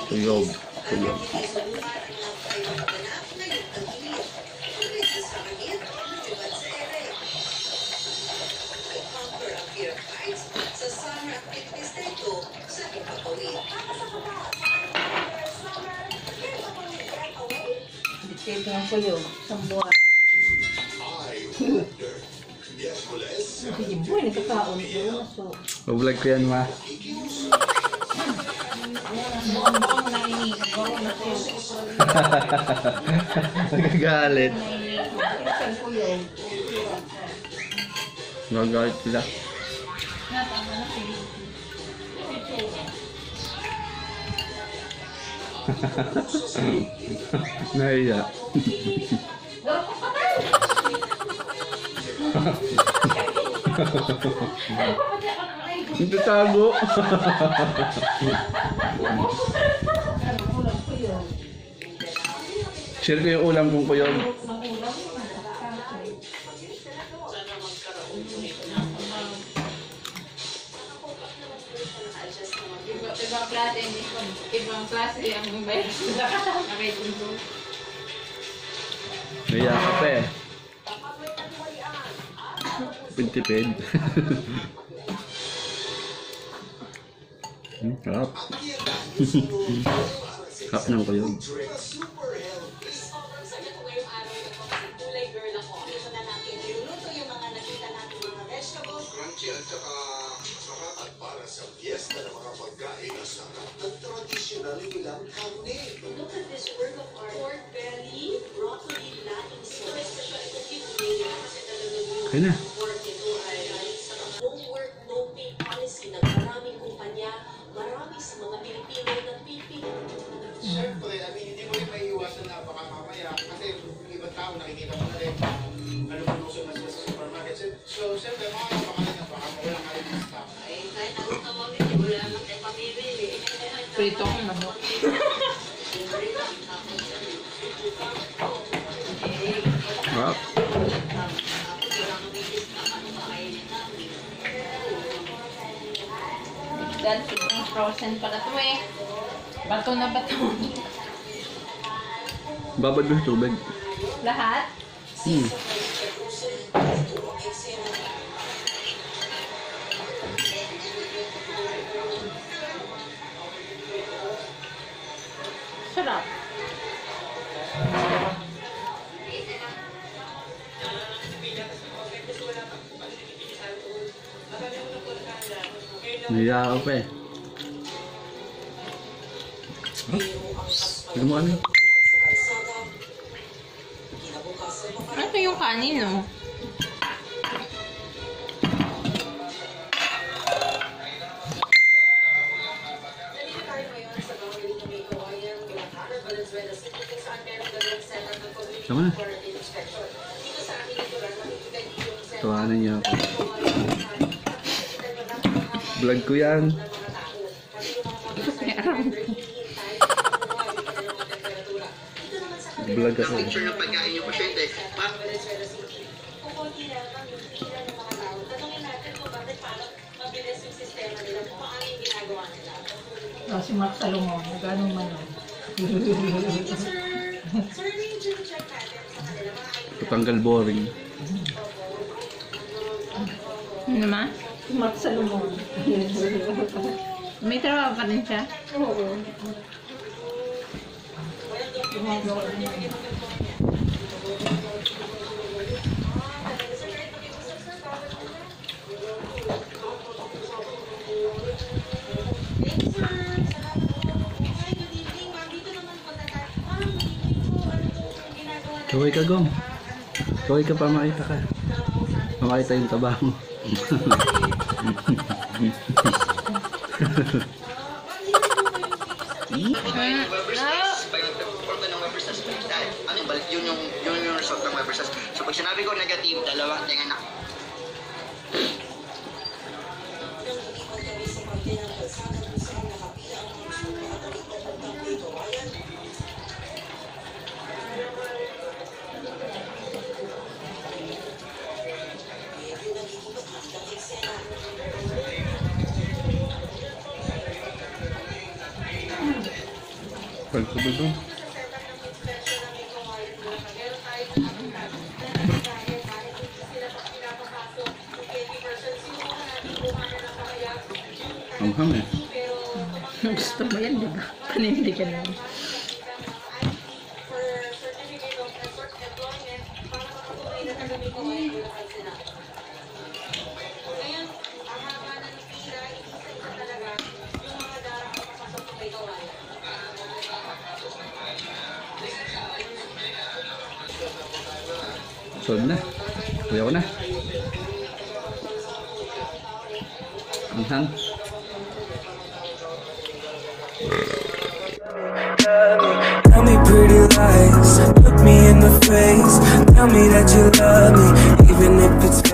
Tuyog. Tuyog. Dito ang kuyo. Isang buwan. Sige, buwan. Nagkakaon. Vlog ko yan, ma. Buwan na ini. Buwan na kuyo. Nagagalit. Isang kuyo. Nagagalit sila. Natama na sige. Nahiya. Hindi tago. Share ko yung ulam kong kuyog. Ibang klase ang mobile. Nahiya ka pa eh. Pintipid. Harap. Harap ng kuyog. Crunchy at saka masarap at para sa fiesta ng mga pagkain na sarap at tradisyonal nilang karne. Look at this work of art. Pork belly, broccoli, Latin sauce. Kasi talaga yung Kaya na. pork ito ay sa no work, no pay policy ng maraming kumpanya, marami sa mga Pilipino na pipili. Siyempre, hindi mo rin maiiwasan na baka mamaya kasi yung ibang tao nakikita mo na rin ano produkso na sila sa supermarket. So, siyempre, baka rin na baka mawala ka rin ng stock. Ay, kahit anong tawagin, wala naman tayo pamimili. Prito kong manok. Harap. Dahil frozen pala ito eh. Bato na bato. Babad mo yung tubig. Lahat? Sarap. Nahiya ka pa eh. Ano mo ano? Ano yung kanin, no? Tama na. Tawanan niya ako. Vlog ko yan. Vlog ako. Picture ng pagkain yung pasyente. Oh, si Mark Salomon. Nagano'ng manok. Patanggal boring. Ano naman? Si Mark Salomon. May trabaho pa rin siya? Oo. Kaway ka, Gom. Kaway ka pa, makita ka. Makita yung taba mo. Yun yung result ng web research. So pag sinabi ko negative, dalawa, tingnan na. Pagsabi doon. Ang ham eh. Gusto mo yan, di ba? Panindi ka naman. Sunod na. Kuya ko na. Ang ham. Tell me pretty lies, look me in the face. Tell me that you love me, even if it's